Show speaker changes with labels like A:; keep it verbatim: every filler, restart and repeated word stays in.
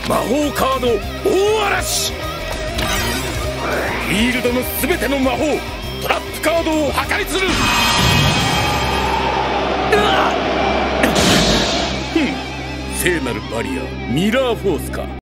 A: 魔法カード大嵐。フィールドの全ての魔法トラップカードを破壊する。ふん、聖なるバリアミラーフォースか。